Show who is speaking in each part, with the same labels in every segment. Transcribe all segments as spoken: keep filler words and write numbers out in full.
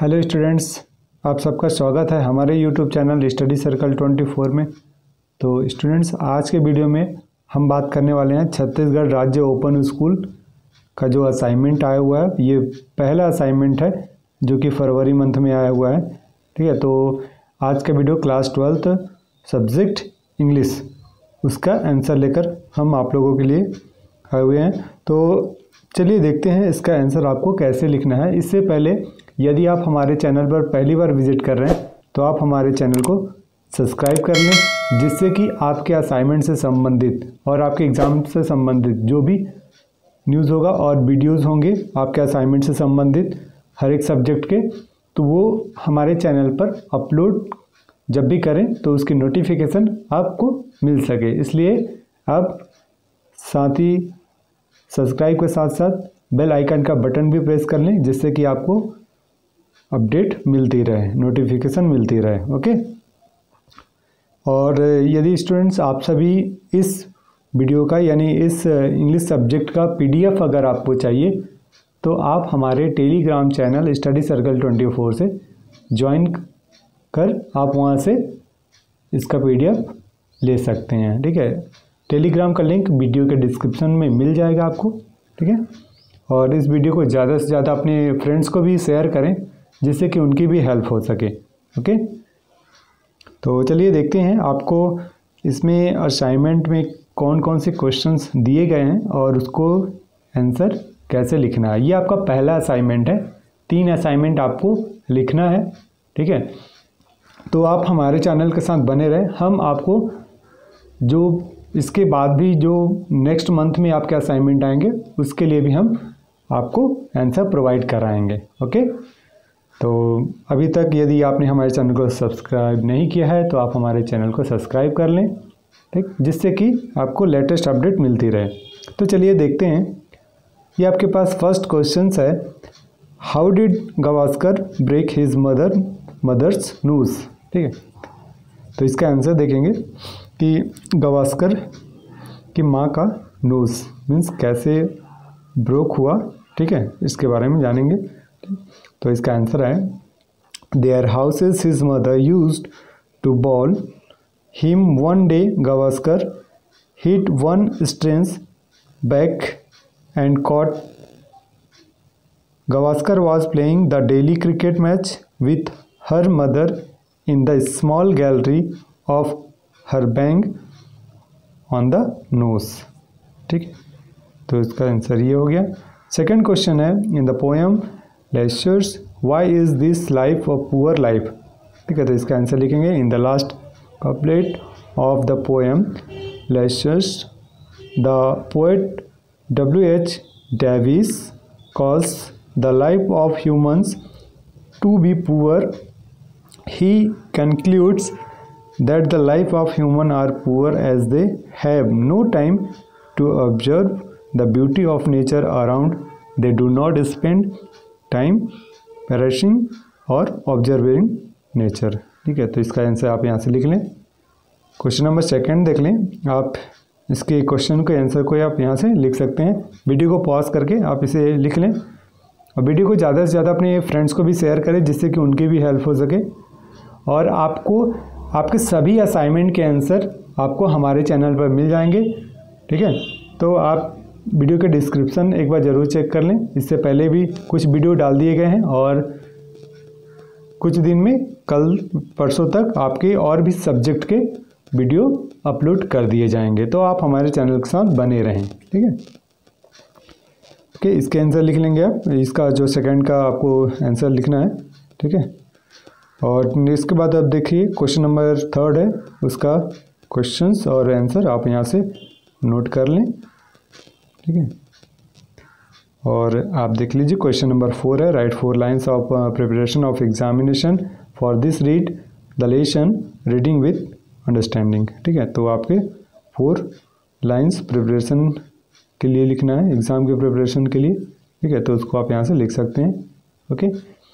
Speaker 1: Hello students, आप सबका स्वागत है हमारे यूट्यूब चैनल स्टडी सर्कल चौबीस में। तो स्टूडेंट्स, आज के वीडियो में हम बात करने वाले हैं छत्तीसगढ़ राज्य ओपन स्कूल का जो असाइनमेंट आया हुआ है। ये पहला असाइनमेंट है जो कि फरवरी मंथ में आया हुआ है। ठीक है, तो आज का video class twelfth subject English उसका आंसर लेकर हम आप लोगों के लिए आए हुए हैं। तो चलिए देखते हैं इसका आंसर आपको कैसे लिखना है। इससे पहले यदि आप हमारे चैनल पर पहली बार विजिट कर रहे हैं तो आप हमारे चैनल को सब्सक्राइब कर लें, जिससे कि आपके असाइनमेंट से संबंधित और आपके एग्ज़ाम से संबंधित जो भी न्यूज़ होगा और वीडियोस होंगे आपके असाइनमेंट से संबंधित हर एक सब्जेक्ट के, तो वो हमारे चैनल पर अपलोड जब भी करें तो उसकी नोटिफिकेशन आपको मिल सके। इसलिए आप साथ ही सब्सक्राइब के साथ साथ बेल आइकन का बटन भी प्रेस कर लें, जिससे कि आपको अपडेट मिलती रहे, नोटिफिकेशन मिलती रहे। ओके। और यदि स्टूडेंट्स आप सभी इस वीडियो का यानी इस इंग्लिश सब्जेक्ट का पीडीएफ अगर आपको चाहिए तो आप हमारे टेलीग्राम चैनल स्टडी सर्कल चौबीस से ज्वाइन कर आप वहां से इसका पीडीएफ ले सकते हैं। ठीक है, टेलीग्राम का लिंक वीडियो के डिस्क्रिप्शन में मिल जाएगा आपको। ठीक है, और इस वीडियो को ज़्यादा से ज़्यादा अपने फ्रेंड्स को भी शेयर करें, जिससे कि उनकी भी हेल्प हो सके। ओके, तो चलिए देखते हैं आपको इसमें असाइनमेंट में कौन कौन से क्वेश्चंस दिए गए हैं और उसको आंसर कैसे लिखना है। ये आपका पहला असाइनमेंट है, तीन असाइनमेंट आपको लिखना है। ठीक है, तो आप हमारे चैनल के साथ बने रहें। हम आपको जो इसके बाद भी जो नेक्स्ट मंथ में आपके असाइनमेंट आएंगे उसके लिए भी हम आपको आंसर प्रोवाइड कराएंगे। ओके, तो अभी तक यदि आपने हमारे चैनल को सब्सक्राइब नहीं किया है तो आप हमारे चैनल को सब्सक्राइब कर लें, ठीक, जिससे कि आपको लेटेस्ट अपडेट मिलती रहे। तो चलिए देखते हैं। ये आपके पास फर्स्ट क्वेश्चन है, how did Gavaskar break his mother mother's nose. ठीक है, तो इसका आंसर देखेंगे कि गावस्कर की माँ का नोज मीन्स कैसे ब्रोक हुआ। ठीक है, इसके बारे में जानेंगे। तो इसका आंसर है, there houses his mother used to bowl him one day Gavaskar hit one straight back and caught. Gavaskar was playing the daily cricket match with her mother in the small gallery of her bang on the nose। ठीक है, तो इसका answer ये हो गया। Second question है, in the poem leisure why is this life a poor life. ठीक है, तो इसका आंसर लिखेंगे, in the last couplet of the poem leisure the poet W H Davies calls the life of humans to be poor. He concludes that the life of humans are poor as they have no time to observe the beauty of nature around. They do not spend time perishing or observing nature। ठीक है, तो इसका answer आप यहाँ से लिख लें। Question number second देख लें आप। इसके क्वेश्चन के आंसर को आप यहाँ से लिख सकते हैं। वीडियो को पॉज करके आप इसे लिख लें और वीडियो को ज़्यादा से ज़्यादा अपने फ्रेंड्स को भी शेयर करें, जिससे कि उनकी भी हेल्प हो सके। और आपको आपके सभी असाइनमेंट के आंसर आपको हमारे चैनल पर मिल जाएंगे। ठीक है, तो आप वीडियो के डिस्क्रिप्शन एक बार ज़रूर चेक कर लें। इससे पहले भी कुछ वीडियो डाल दिए गए हैं और कुछ दिन में कल परसों तक आपके और भी सब्जेक्ट के वीडियो अपलोड कर दिए जाएंगे। तो आप हमारे चैनल के साथ बने रहें। ठीक है, ओके, इसके आंसर लिख लेंगे आप। इसका जो सेकंड का आपको आंसर लिखना है। ठीक है, और इसके बाद आप देखिए क्वेश्चन नंबर थर्ड है, उसका क्वेश्चंस और आंसर आप यहाँ से नोट कर लें। ठीक है, और आप देख लीजिए क्वेश्चन नंबर फोर है, write four lines of preparation of examination for this read the lesson reading with understanding. ठीक है, तो आपके फोर लाइन्स प्रिपरेशन के लिए लिखना है, एग्ज़ाम के प्रिपरेशन के लिए। ठीक है, तो उसको आप यहाँ से लिख सकते हैं। ओके,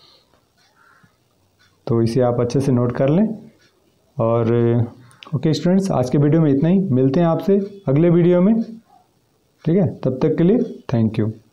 Speaker 1: तो इसे आप अच्छे से नोट कर लें। और ओके स्टूडेंट्स, आज के वीडियो में इतना ही। मिलते हैं आपसे अगले वीडियो में। ठीक है, तब तक के लिए थैंक यू।